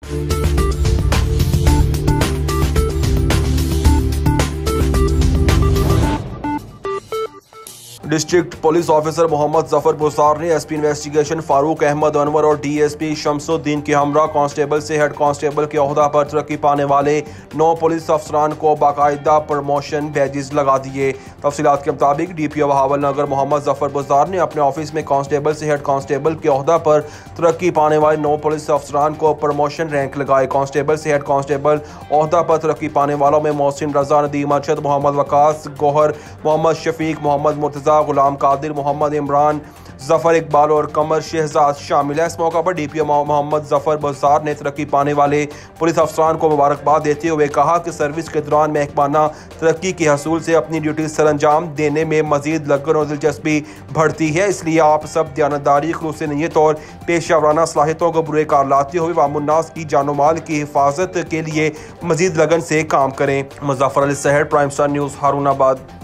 District police officer Mohammad Zafar Busar ने SP investigation Farooq Ahmed Anwar और DSP Shamsuddin के हमरा कांस्टेबल से हेड कांस्टेबल के ओहदा पर तरक्की पाने वाले 9 पुलिस अफसरान को बाकायदा प्रमोशन बैजेस लगा दिए। तफसीलात के मुताबिक डीपीओ बहावलनगर मोहम्मद जफर बुसार ने अपने ऑफिस में कांस्टेबल से हेड कांस्टेबल के ओहदा पर तरक्की पाने वाले 9 पुलिस अफसरान को प्रमोशन रैंक लगाए। कांस्टेबल से हेड कांस्टेबल ओहदा पर तरक्की पाने वालों में मोहसिन रजा, नदीम अरशद, मोहम्मद वकास गौहर, मोहम्मद शफीक, मोहम्मद मुर्तजा, गुलाम कादिर, मोहम्मद इमरान, जफर इकबाल और कमर शहजाद शामिल है। इस मौका पर डीपीओ मोहम्मद जफर बुसार ने तरक्की पाने वाले पुलिस अफसरान को मुबारकबाद देते हुए कहा कि सर्विस के दौरान महकमाना तरक्की के हसूल से अपनी ड्यूटी सर अंजाम देने में मजीद लगन और दिलचस्पी बढ़ती है, इसलिए आप सब दयानतदारी, खुलूस नीयत और पेशा वराना सलाहियतों को बुरे कार लाते हुए वामुन्नास की जानो माल की हिफाजत के लिए मजीद लगन से काम करें। मुज़फ्फर अली सहर, प्राइम स्टार न्यूज़, हारूनाबाद।